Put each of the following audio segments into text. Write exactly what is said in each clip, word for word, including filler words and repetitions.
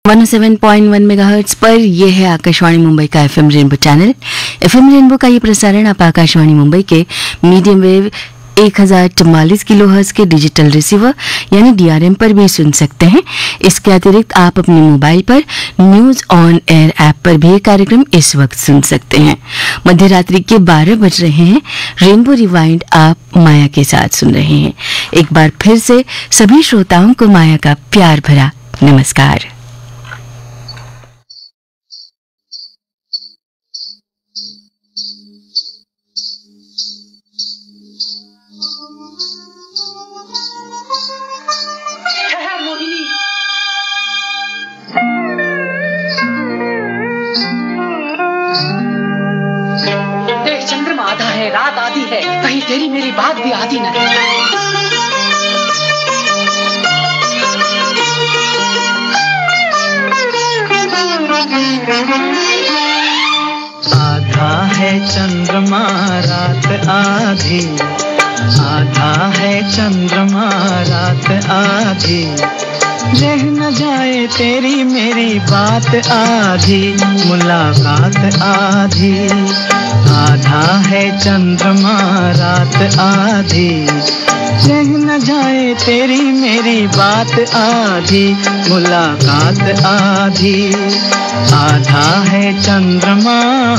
One O seven point one megahertz पर यह है आकाशवाणी मुंबई का FM rainbow channel. FM rainbow का ये प्रसारण आप आकाशवाणी मुंबई के मीडियम वेव एक हजार चवालीस किलो हर्ट्ज के डिजिटल रिसीवर यानी डीआरएम पर भी सुन सकते हैं। इसके अतिरिक्त आप अपने मोबाइल पर न्यूज ऑन एयर ऐप पर भी कार्यक्रम इस वक्त सुन सकते हैं। मध्य रात्रि के बारह बज रहे हैं। रेनबो रिवाइंड आप माया के साथ सुन रहे हैं। एक बार फिर से सभी श्रोताओं को माया का प्यार भरा नमस्कार। रात आधी है, कहीं तेरी मेरी बात भी आधी न है। आधा है चंद्रमा रात आधी, आधा है चंद्रमा रात आधी, रह न जाए तेरी मेरी बात आधी, मुलाकात आधी। आधा है चंद्रमा रात आधी, रह न जाए तेरी मेरी बात आधी, मुलाकात आधी। आधा है चंद्रमा।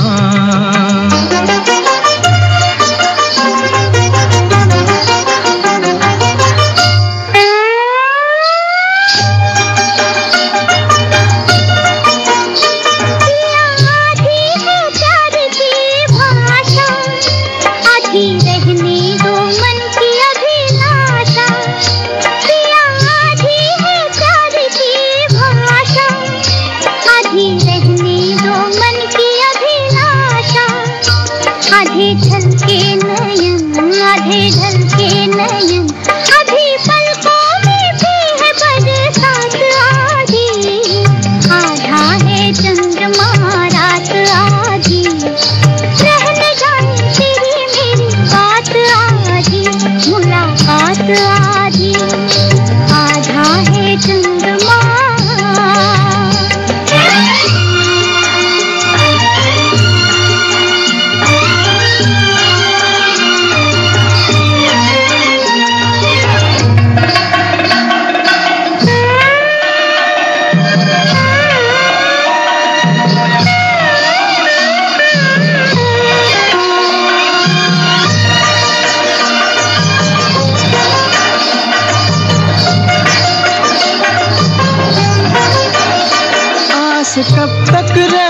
कब तक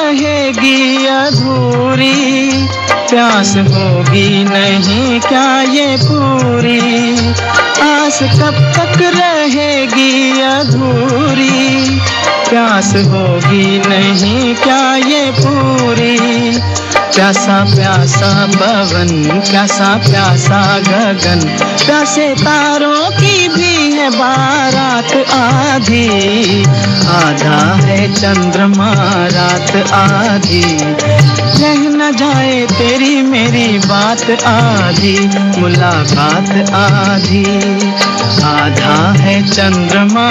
रहेगी अधूरी, प्यास होगी नहीं क्या ये पूरी। आस कब तक रहेगी अधूरी, प्यास होगी नहीं क्या ये पूरी। प्यासा प्यासा पवन, प्यासा प्यासा गगन, प्यासे तारों की भी है बारात आधी। आधा है चंद्रमा रात आधी, रह न जाए तेरी मेरी बात आधी, मुलाकात आधी। आधा है चंद्रमा।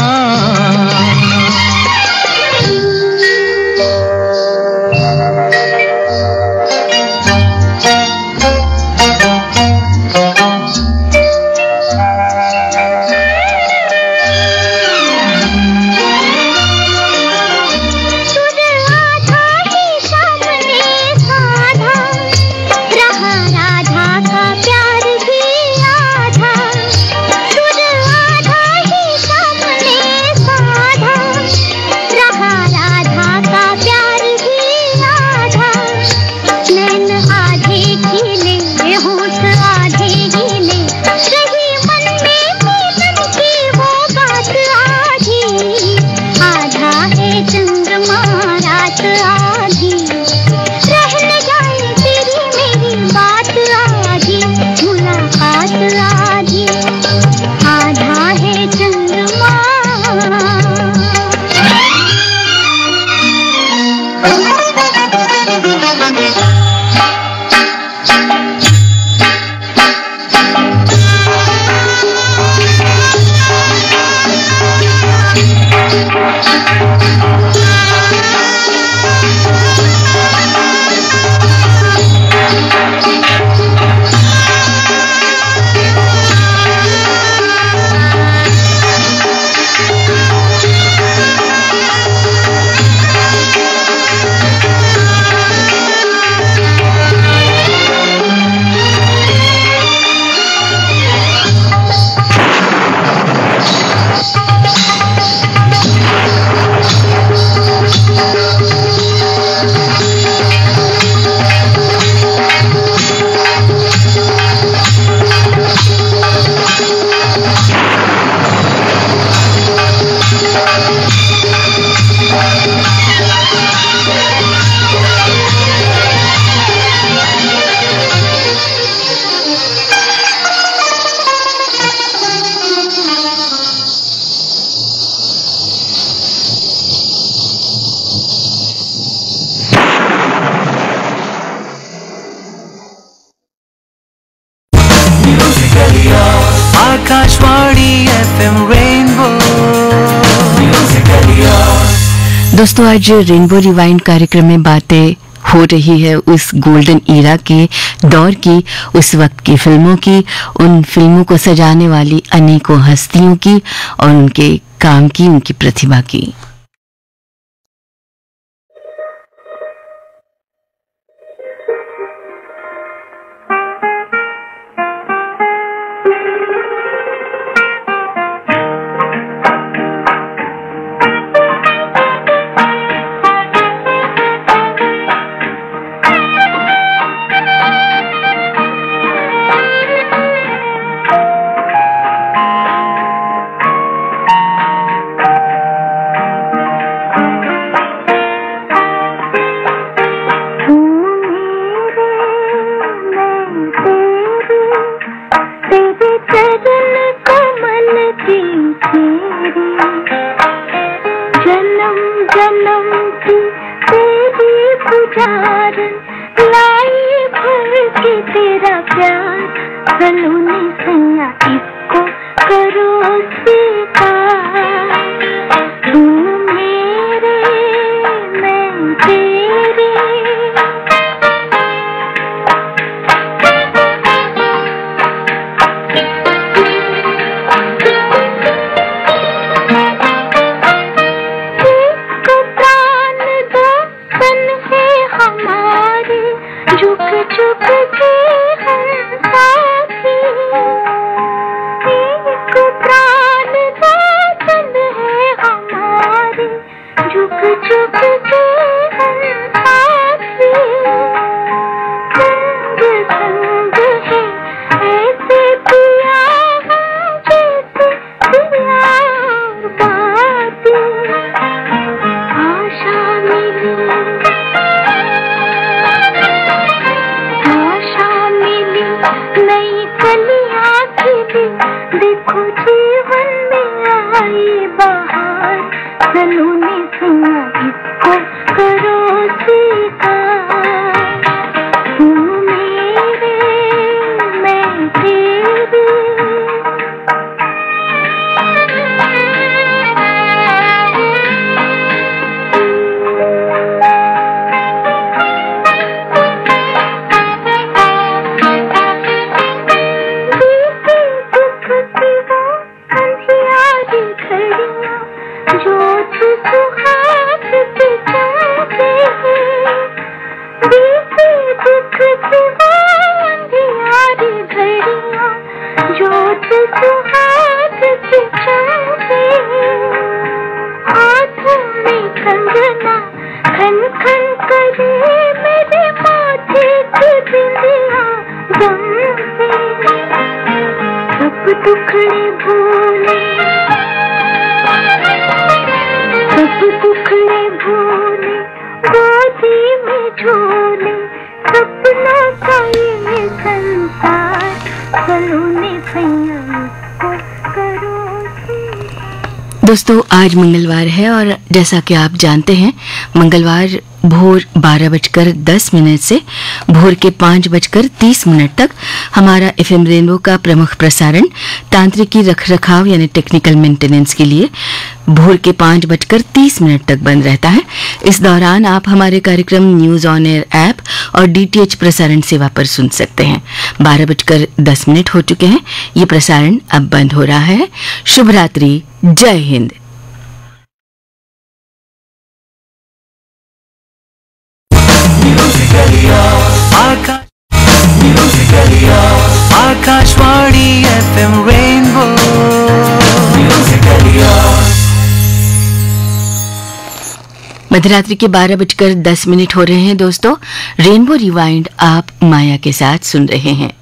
Thank you. दोस्तों आज रेनबो रिवाइंड कार्यक्रम में बातें हो रही है उस गोल्डन ईरा के दौर की, उस वक्त की फिल्मों की, उन फिल्मों को सजाने वाली अनेकों हस्तियों की और उनके काम की, उनकी प्रतिभा की। दोस्तों आज मंगलवार है और जैसा कि आप जानते हैं मंगलवार भोर बारह बजकर दस मिनट से भोर के पाँच बजकर तीस मिनट तक हमारा एफएम रेनबो का प्रमुख प्रसारण तांत्रिकी रखरखाव यानी टेक्निकल मेंटेनेंस के लिए भोर के पाँच बजकर तीस मिनट तक बंद रहता है। इस दौरान आप हमारे कार्यक्रम न्यूज ऑन एयर ऐप और डीटीएच प्रसारण सेवा पर सुन सकते हैं। बारह बजकर दस मिनट हो चुके हैं, ये प्रसारण अब बंद हो रहा है। शुभ रात्रि, जय हिंद। आकाशवाणी एफएम रेनबो मध्यरात्रि के बारह बजकर दस मिनट हो रहे हैं। दोस्तों रेनबो रिवाइंड आप माया के साथ सुन रहे हैं।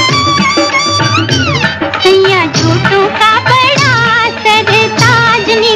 झूठों का बड़ा सरताज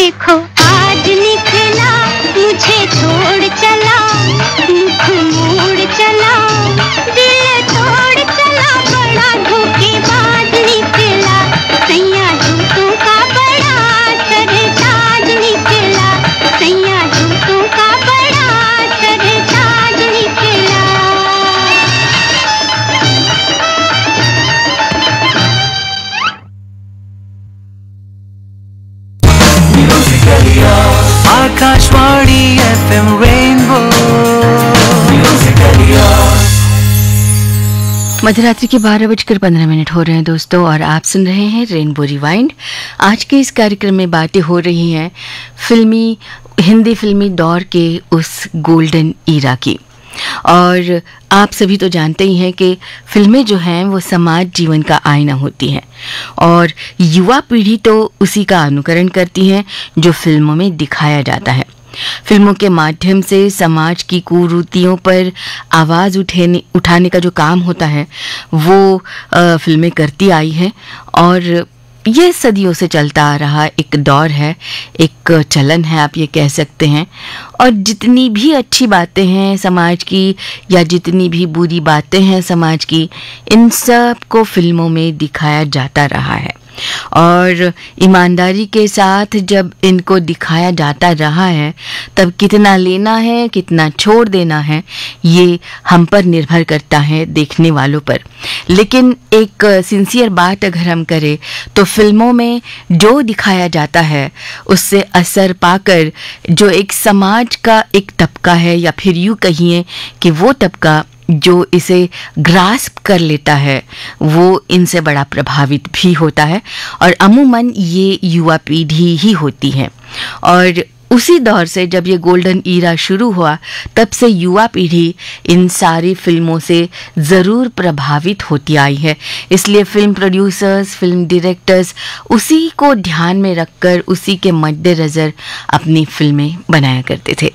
देखो आज निकला मुझे छोड़ चला, मुख मोड़ चला, दिल तोड़ चला, बड़ा धोखेबाज निकला, सैया झूठों का बड़ा सरताज निकला, सैया झूठों का बड़ा सरताज निकला। आकाशवाणी एफ एम रेनबो मध्यरात्रि के बारह बजकर पंद्रह मिनट हो रहे हैं दोस्तों, और आप सुन रहे हैं रेनबो रिवाइंड। आज के इस कार्यक्रम में बातें हो रही हैं फिल्मी हिंदी फिल्मी दौर के उस गोल्डन ईरा की। और आप सभी तो जानते ही हैं कि फिल्में जो हैं वो समाज जीवन का आईना होती हैं, और युवा पीढ़ी तो उसी का अनुकरण करती है जो फिल्मों में दिखाया जाता है। फिल्मों के माध्यम से समाज की कुरीतियों पर आवाज़ उठाने उठाने का जो काम होता है वो आ, फिल्में करती आई हैं, और ये सदियों से चलता आ रहा एक दौर है, एक चलन है, आप ये कह सकते हैं। और जितनी भी अच्छी बातें हैं समाज की या जितनी भी बुरी बातें हैं समाज की, इन सब को फिल्मों में दिखाया जाता रहा है, और ईमानदारी के साथ जब इनको दिखाया जाता रहा है तब कितना लेना है कितना छोड़ देना है ये हम पर निर्भर करता है, देखने वालों पर। लेकिन एक सिंसियर बात अगर हम करें तो फिल्मों में जो दिखाया जाता है उससे असर पाकर जो एक समाज का एक तबका है, या फिर यूँ कहिए कि वो तबका जो इसे ग्रास्प कर लेता है, वो इनसे बड़ा प्रभावित भी होता है, और अमूमन ये युवा पीढ़ी ही होती है। और उसी दौर से जब ये गोल्डन ईरा शुरू हुआ तब से युवा पीढ़ी इन सारी फिल्मों से ज़रूर प्रभावित होती आई है। इसलिए फिल्म प्रोड्यूसर्स, फिल्म डायरेक्टर्स उसी को ध्यान में रखकर उसी के मद्देनज़र अपनी फिल्में बनाया करते थे।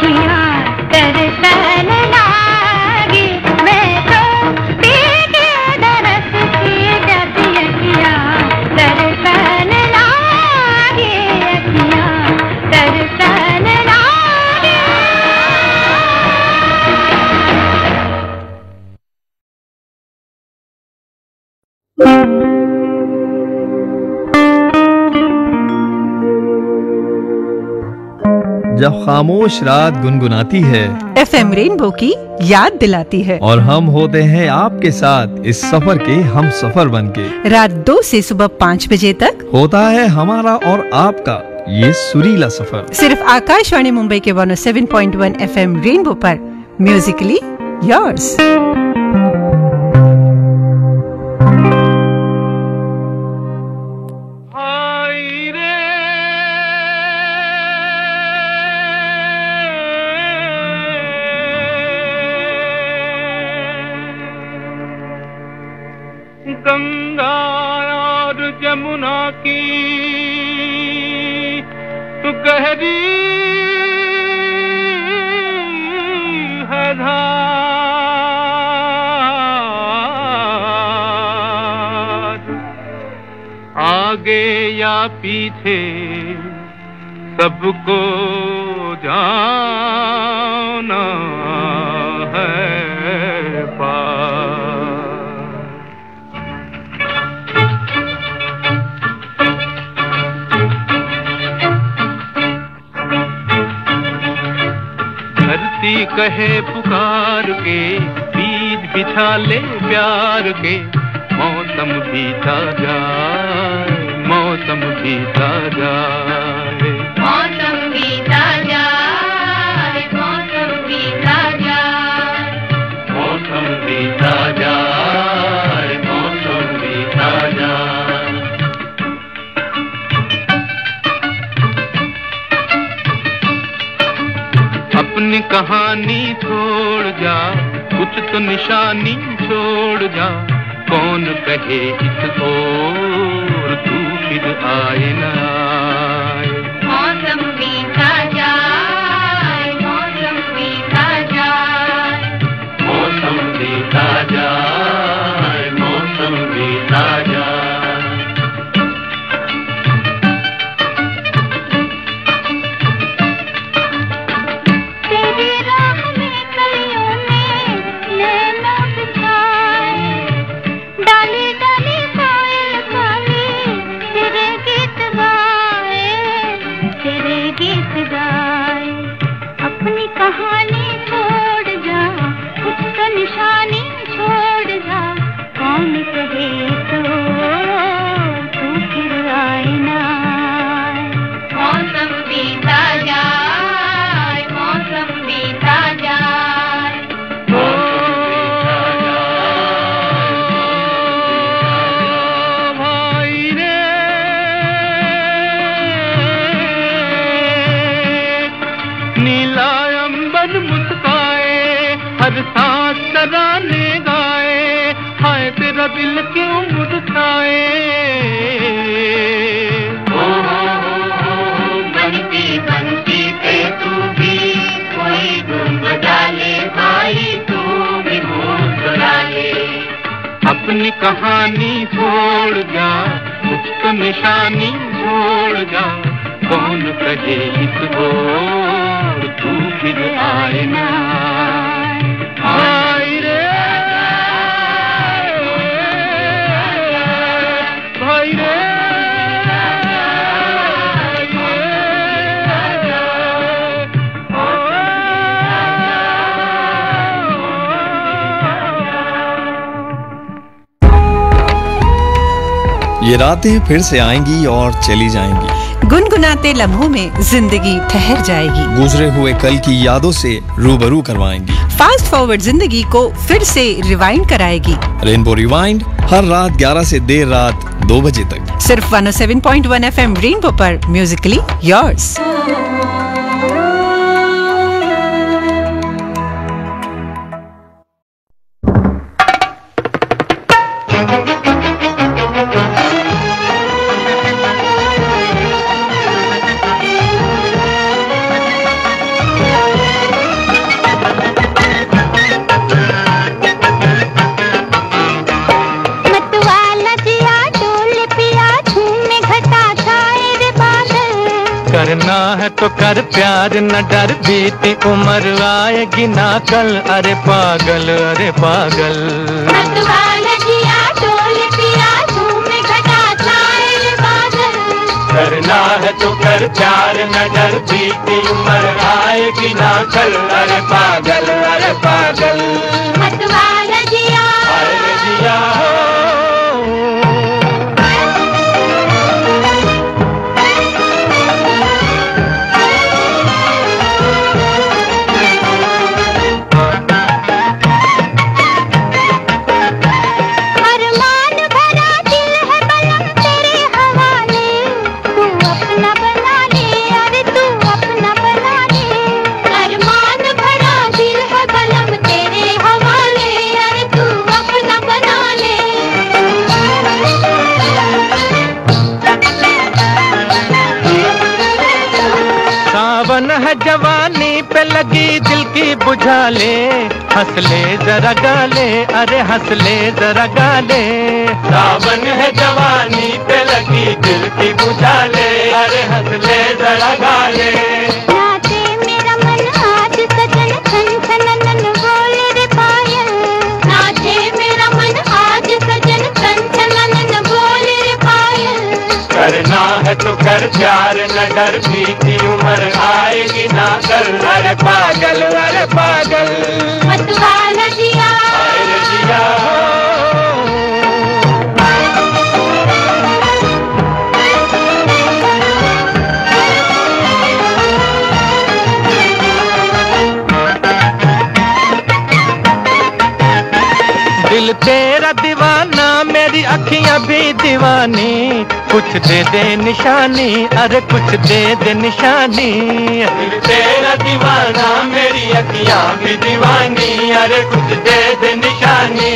जब खामोश रात गुनगुनाती है, एफएम रेनबो की याद दिलाती है, और हम होते हैं आपके साथ इस सफर के हम सफर बनके। रात दो से सुबह पाँच बजे तक होता है हमारा और आपका ये सुरीला सफर, सिर्फ आकाशवाणी मुंबई के एक सौ सात पॉइंट एक एफएम रेनबो पर, म्यूजिकली योर्स। गंगा और जमुना की तो गहरी है धार, आगे या पीछे सबको जाना है पार। धरती कहे पुकार के, बीज बिछा ले प्यार के, मौसम बीता जाए, मौसम बीता जाए, मौसम बीता जाए, मौसम बीता जाए, मौसम बीता जाए, मौसम बीता जाए। अपनी कहानी छोड़ जा, कुछ तो निशानी छोड़ जा, कौन कहे इस ओर तू फिर आए न आए। मौसम बीता जाए, मौसम बीता जाए, मौसम बीता जाए, मौसम बीता जाए। तेरी राह में कलियों में नैना बिछाए, डाली डाली कोयल काली तेरे गीत गाए, तेरे गीत गाए। अपनी कहानी छोड़ जा, कुछ तो निशानी छोड़ जा, कौन कहे तो तू फिर आए ना आए। मौसम बीता जाए, मौसम बीता जाए, भाई रे नीला अंबर मुस्काए, हर सांस तराने गाए, हाय तेरा दिल क्यों मुरझाए। बनती बनती पे तू भी कोई गुम डाले भाई, तू भी मुस्कुरा ले। अपनी कहानी छोड़ जा, कुछ तो निशानी छोड़ जा, कौन कहे इस ओर तू फिर आए ना आए रे भाई रे। ये रातें फिर से आएंगी और चली जाएंगी, गुनगुनाते लम्हों में जिंदगी ठहर जाएगी, गुजरे हुए कल की यादों से रूबरू करवाएंगी, फास्ट फॉरवर्ड जिंदगी को फिर से रिवाइंड कराएगी। रेनबो रिवाइंड हर रात ग्यारह से देर रात दो बजे तक, सिर्फ एक सौ सात पॉइंट एक एफएम रेनबो पर, म्यूजिकली योर्स। करना है तो कर प्यार न डर, बीती उम्र आएगी ना कल। अरे पागल अरे पागल मतवाला जिया डोल पिया झूमे घटा छाए बादल। करना है तो कर प्यार न डर, बीती उम्र आएगी ना कल। अरे पागल अरे पागल मतवाला जिया अरे जिया है जवानी पे लगी दिल की बुझा ले, हंस ले जरा गाले। अरे हंस ले जरा गाले। सावन है जवानी पे लगी दिल की बुझा ले, अरे हंस ले जरा गाले। नाचे मेरा मन आज सजन छन छनन बोले रे पायल। नाचे मेरा मन आज सजन छन छनन बोले रे पायल। करना है तो कर प्यार न डर, बीती उम्र आएगी ना कल। अरे पागल अरे पागल मतवाला जिया अरे जिया दिल तेरा दीवाना, मेरी अखियां भी दीवानी। कुछ दे दे निशानी, अरे कुछ दे दे निशानी। दिल तेरा दीवाना, मेरी अखियां भी दीवानी। अरे कुछ दे दे निशानी।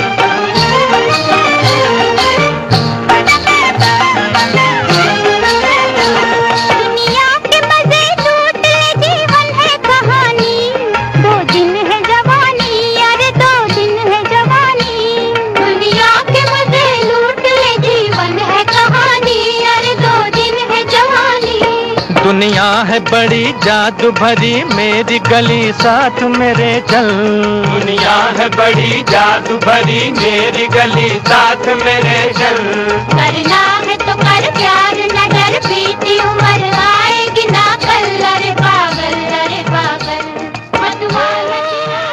दुनिया है बड़ी जादू भरी, मेरी गली साथ मेरे चल। दुनिया है बड़ी जादू भरी, मेरी गली साथ मेरे चल। करना है तो कर प्यार न डर, बीती उम्र आएगी ना कल। अरे पागल अरे पागल मतवाला जिया।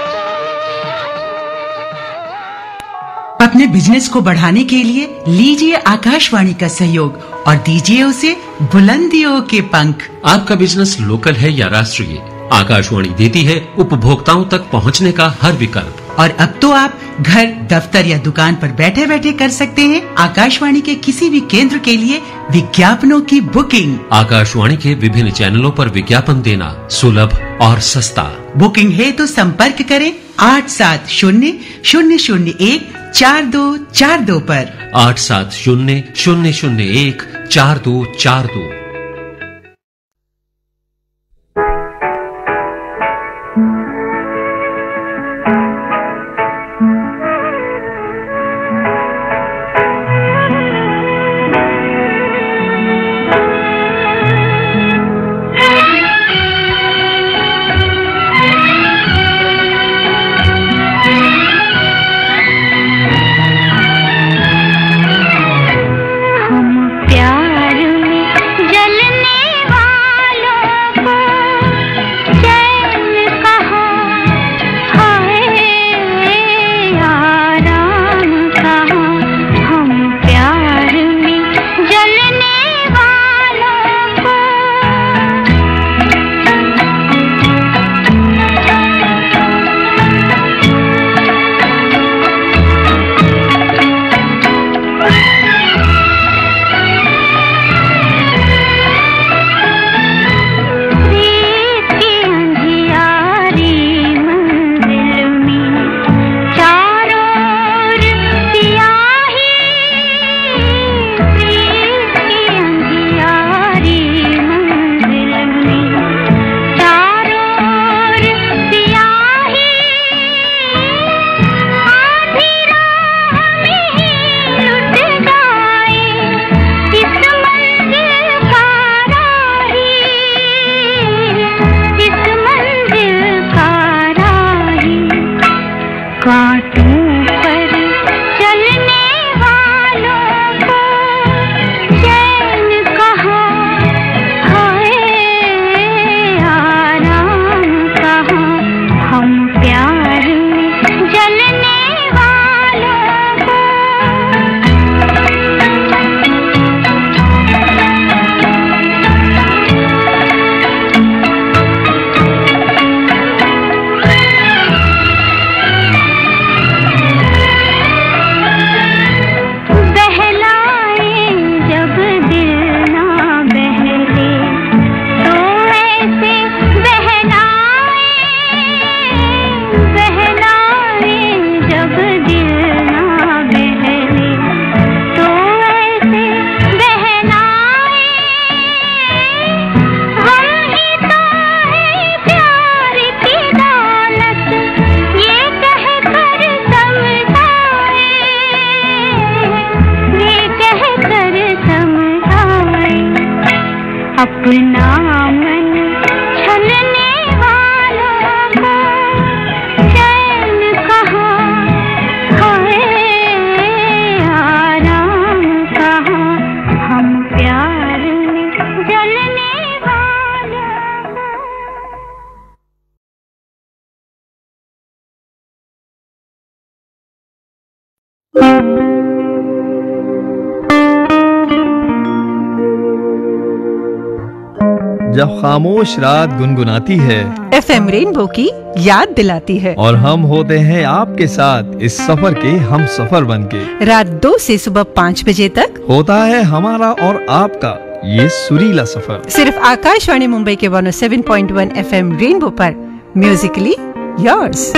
अपने बिजनेस को बढ़ाने के लिए लीजिए आकाशवाणी का सहयोग और दीजिए उसे बुलंदियों के पंख। आपका बिजनेस लोकल है या राष्ट्रीय, आकाशवाणी देती है उपभोक्ताओं तक पहुंचने का हर विकल्प। और अब तो आप घर, दफ्तर या दुकान पर बैठे बैठे कर सकते हैं आकाशवाणी के किसी भी केंद्र के लिए विज्ञापनों की बुकिंग। आकाशवाणी के विभिन्न चैनलों पर विज्ञापन देना सुलभ और सस्ता। बुकिंग है तो संपर्क करें आठ सात शून्य शून्य शून्य एक चार दो चार दो पर। आठ सात शून्य शून्य शून्य एक चार दो चार दो। प्यार में जब खामोश रात गुनगुनाती है, एफएम रेनबो की याद दिलाती है। और हम होते हैं आपके साथ इस सफर के हम सफर बनके। रात दो से सुबह पाँच बजे तक होता है हमारा और आपका ये सुरीला सफर, सिर्फ आकाशवाणी मुंबई के एक सौ सात पॉइंट एक एफएम रेनबो पर, म्यूजिकली योर्स।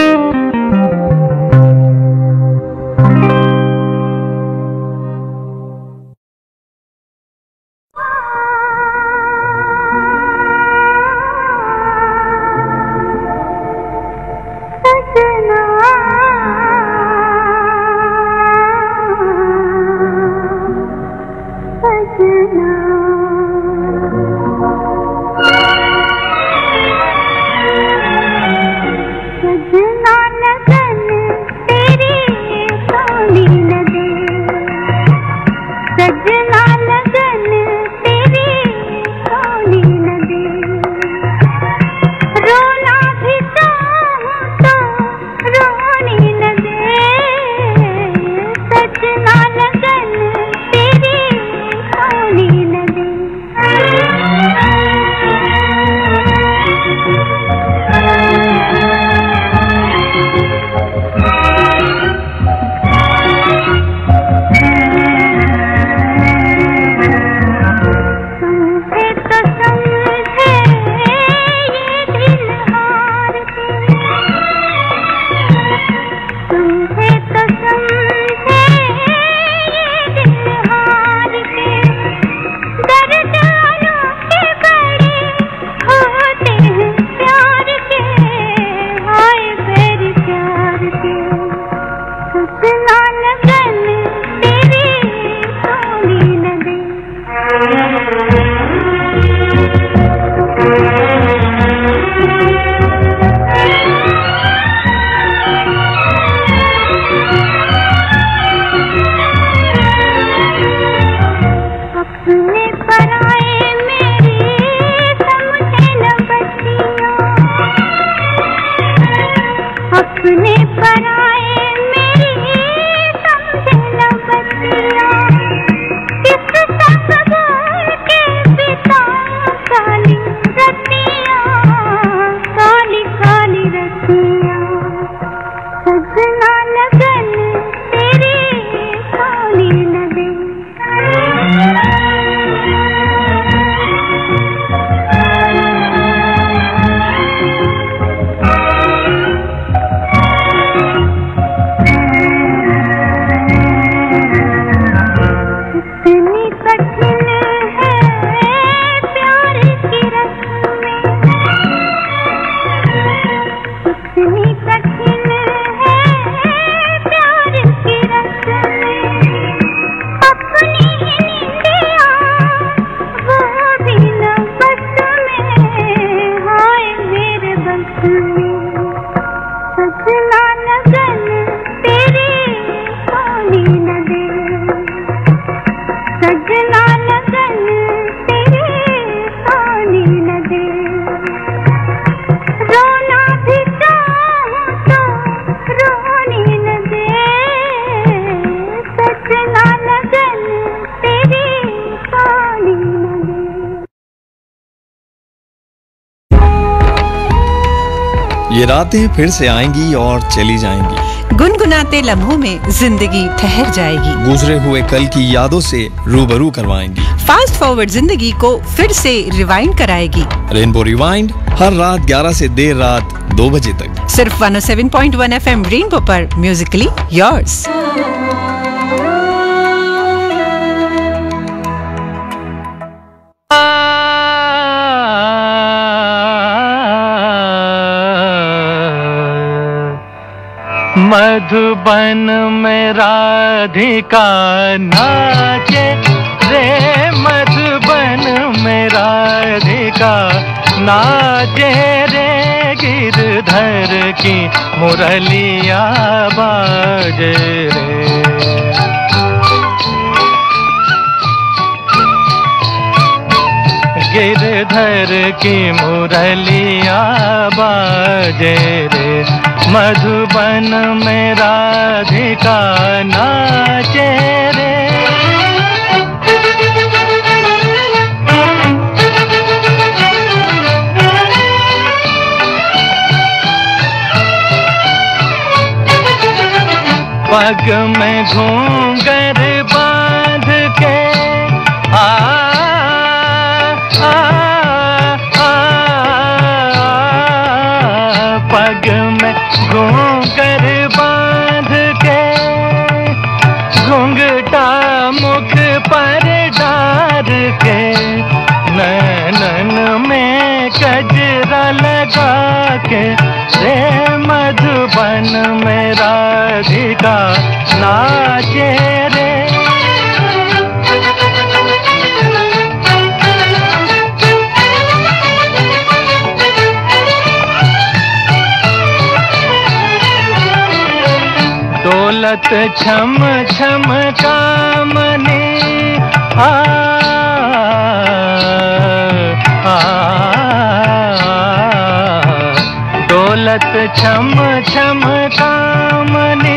ये रातें फिर से आएंगी और चली जाएंगी, गुनगुनाते लम्हों में जिंदगी ठहर जाएगी, गुजरे हुए कल की यादों से रूबरू करवाएंगी, फास्ट फॉरवर्ड जिंदगी को फिर से रिवाइंड कराएगी। रेनबो रिवाइंड हर रात ग्यारह से देर रात दो बजे तक, सिर्फ एक सौ सात पॉइंट एक एफएम रेनबो पर, म्यूजिकली योर्स। मधुबन में राधिका नाचे रे, मधुबन में राधिका नाचे रे, गिरधर की मुरलिया बाजे रे। गिरधर की मुरलिया बाजे रे, मधुबन में राधिका नाचे रे। पग में घूंघर बांध के आ, आ, आ, पग में घूंघर बांध के घूंघटा मुख पर डार के नैनन में गजरा लगा के रे मधुबन में राधिका नाचे रे। दौलत छम छम कामने आ, आ, दौलत छम छम कामने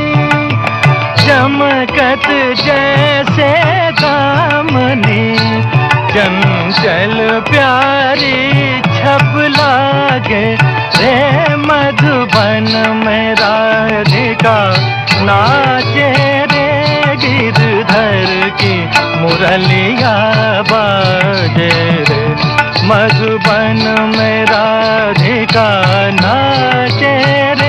चमकत जैसे दामने चंचल प्यारी छप लागे रे मधुबन में राधिका नाचे रे गिरधर की मुरलिया बाजे रे मधुबन में राधिका नाचे रे।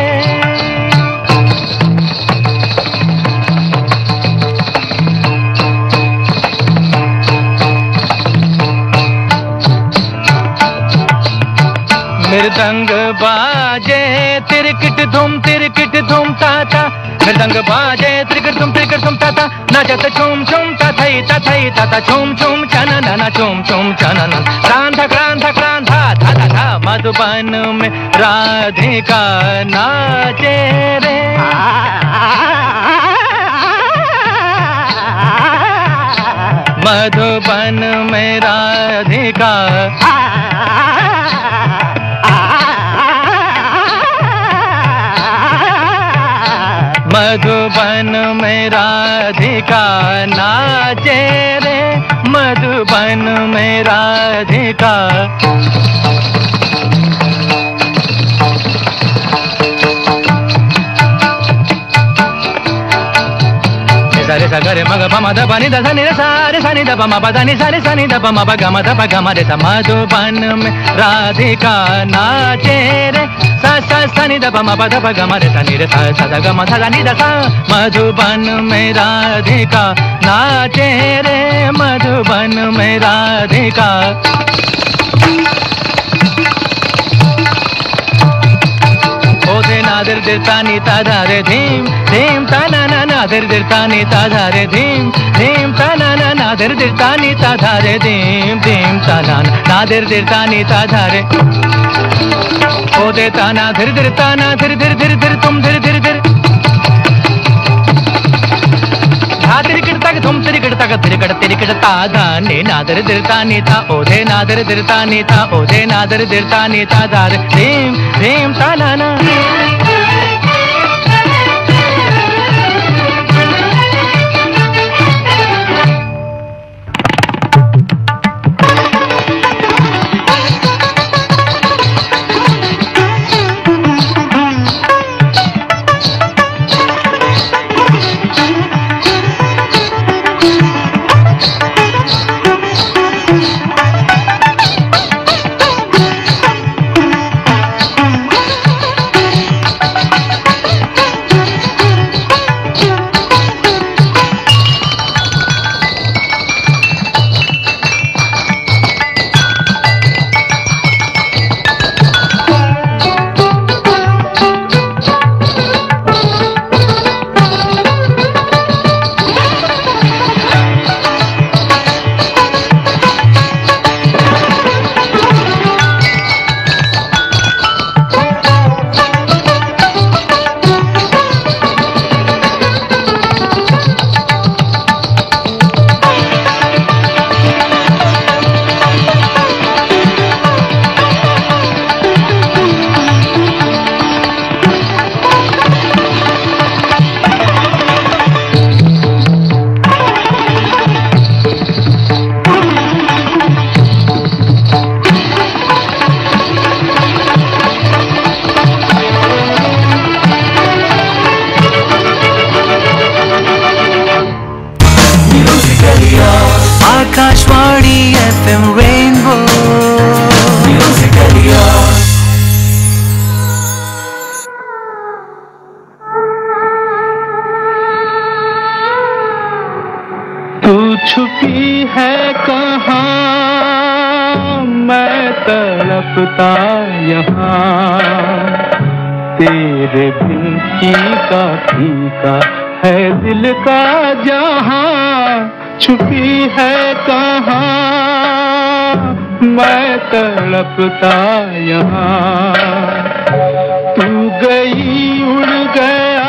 मृदंग बाजे तिरकिट धूम तिरकिट धूम ताता मृदंग बाजे तिरकिट धूम तिरकिट धूम ताता नाचत छूम छूम तथई तथई तथा छूम छूम चनना छूम छूम चनना क्रांता क्रांता क्रांता था था था मधुबन में राधिका नाचे रे। मधुबन में राधिका मधुबन में राधिका नाचे रे मधुबन में राधिका। सारे सागरे मग पम द पानी द सनी रे सारे सनी द पम प द नि सारे सनी द पम प ग म द प ग म रे स मधुबन में राधिका नाचे रे सा सा सनी द पम प द प ग म रे स नि रे सा सा द ग म सा द नि द सा मधुबन में राधिका नाचे रे मधुबन में राधिका। ओधे नादर दिरता नीता धारे धीम धीम ताना ना नादर दिरता नीता धारे धीम धीम ताना ना नादर दिरता नीता धारे धीम धीम ताना नादर दिरता नीता धारे ओधे ताना धीर धीर ताना धीर धीर धीर धीर तुम धीर धीर धीर धा तिरिकट तक तुम तिरिकट तक तिरिकट तिरिकट ताधा ने नादर दिरता नीता ओधे नादर दिरता नीता ओधे नादर दिरता नीता धार धीम धीम ताना ना। तड़पता यहाँ, तेरे बिन फीका फीका है दिल का जहां, छुपी है कहाँ मैं तड़पता यहाँ। तू गई उड़ गया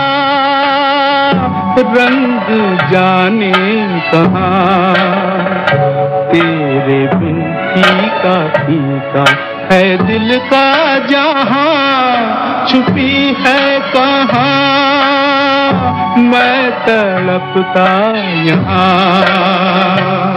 रंग जाने कहाँ, तेरे बिन फीका फीका है दिल का जहां, छुपी है कहाँ मैं तड़पता यहाँ।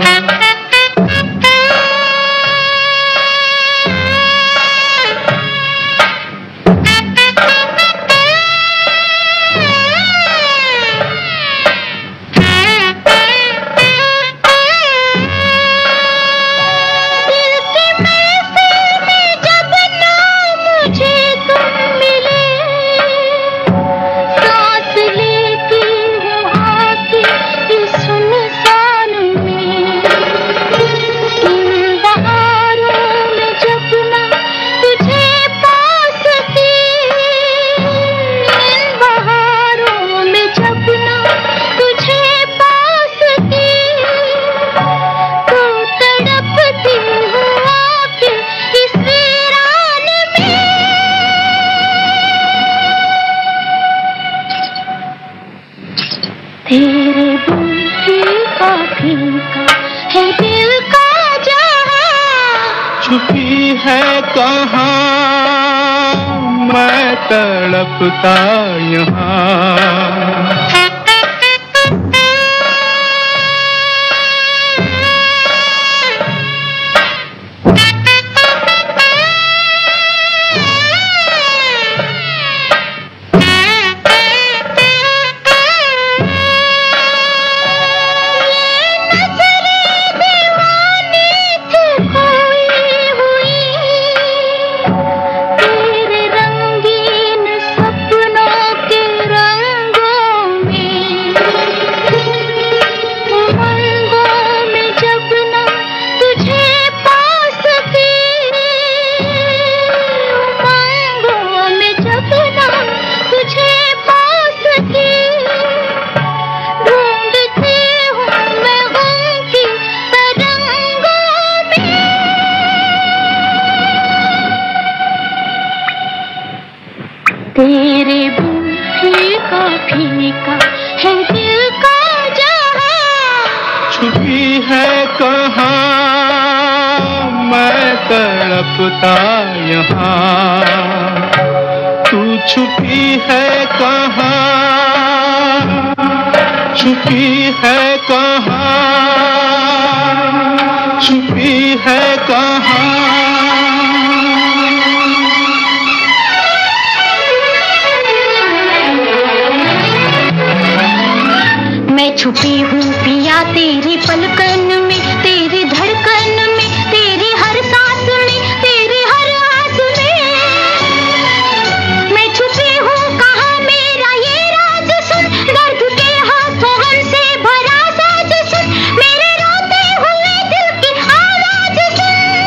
तेरे बिन फीका फीका है दिल का जहां, छुपी है कहाँ मैं तड़पता यहाँ। तेरे बिन फीका फीका है दिल का जहां, छुपी है कहाँ मैं तड़पता यहाँ। तू छुपी है कहाँ, छुपी है कहाँ, छुपी है कहाँ। मैं छुपी हूँ पिया तेरी पलकन में, तेरी धड़कन में, तेरी हर सांस में, तेरी हर आस में। मैं छुपी हूँ कहाँ मेरा ये राज सुन, दर्द के हाथों हमसे भरा साज सुन, मेरे रोते हुए दिल की आवाज सुन।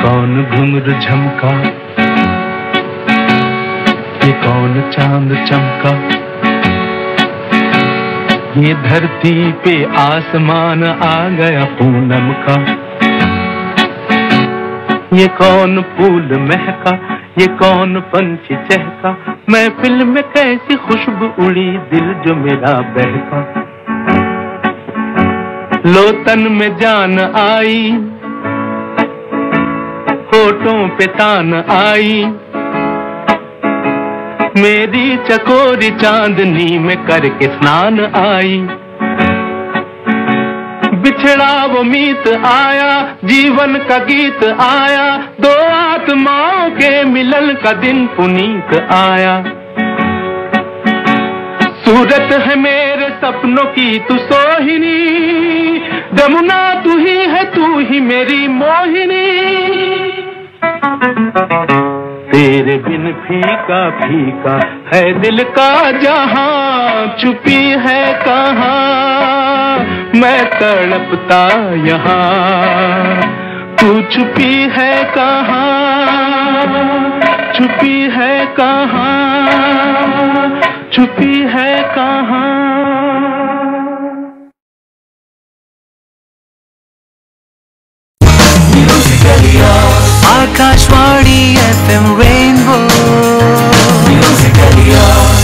कौन घुंघरू झमका, ये कौन चांद चमका, ये धरती पे आसमान आ गया पूनम का। ये कौन फूल महका, ये कौन पंछी चहका, महफिल में कैसी खुशबू उड़ी, दिल जो मेरा बहका। लो तन में जान आई, होठों पे तान आई, मेरी चकोरी चांदनी में करके स्नान आई। बिछड़ा वो मीत आया, जीवन का गीत आया, दो आत्माओं के मिलन का दिन पुनीत आया। सूरत है मेरे सपनों की तू सोहिनी, जमुना तू ही है, तू ही मेरी मोहिनी। तेरे बिन फीका फीका है दिल का जहां, छुपी है कहाँ मैं तड़पता यहाँ, तू छुपी है कहाँ, छुपी है कहाँ, छुपी है कहाँ। Akashvani F M rainbow musically yours.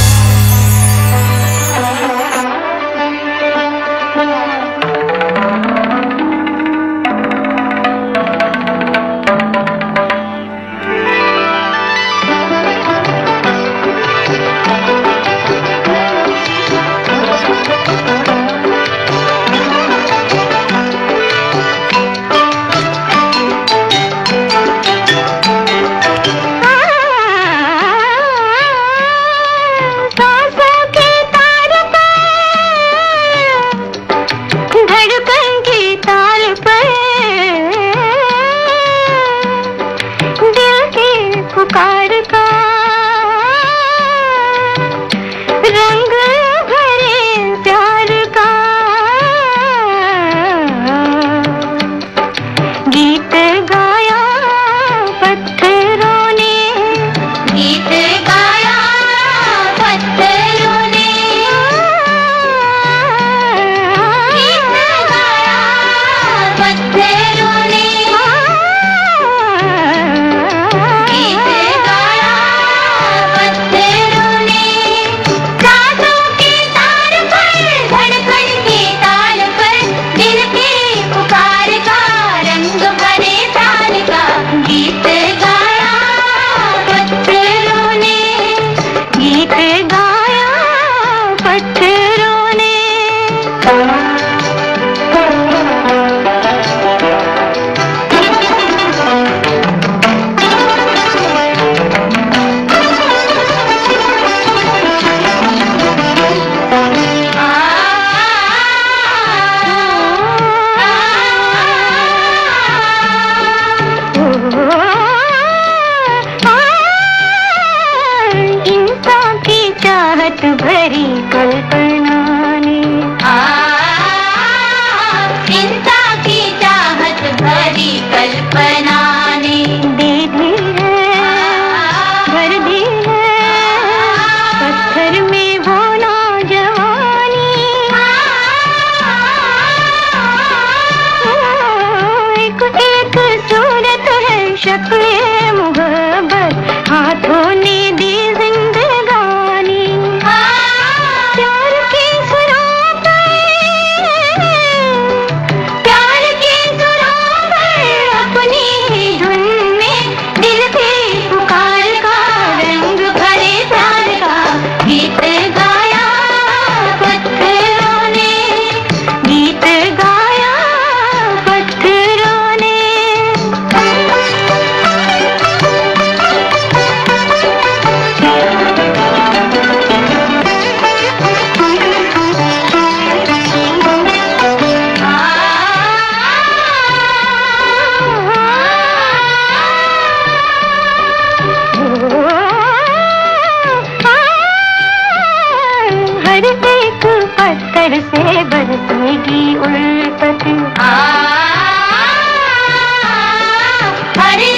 बरसेगी उल्फत, हर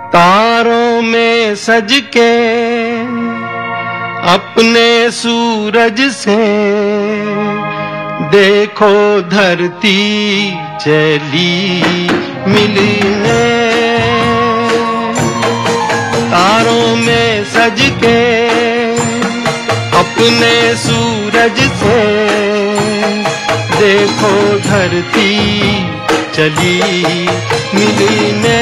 तारों में सज के अपने सूरज से देखो धरती चली मिलने। तारों में सज के अपने सूरज से देखो धरती चली मिलने।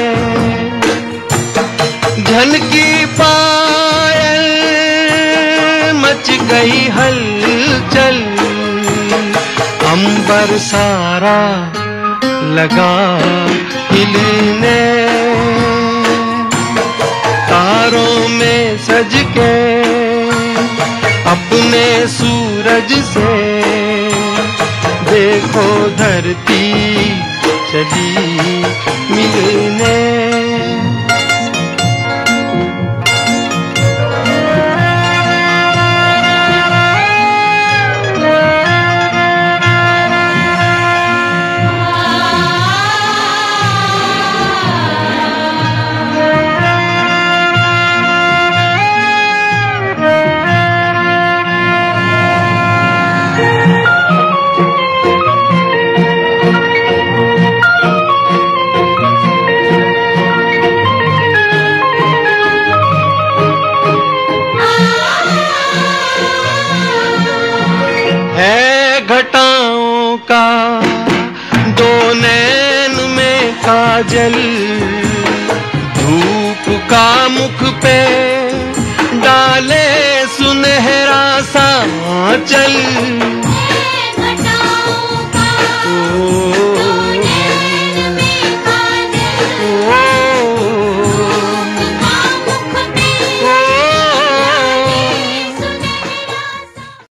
झनकी पायल मच गई हलचल, अंबर सारा लगा हिलने। तारों में सज के अपने सूरज से देखो धरती चली मिलने। घटाओं का दो नैन में काजल, धूप का मुख पे डाले सुनहरा सा आंचल।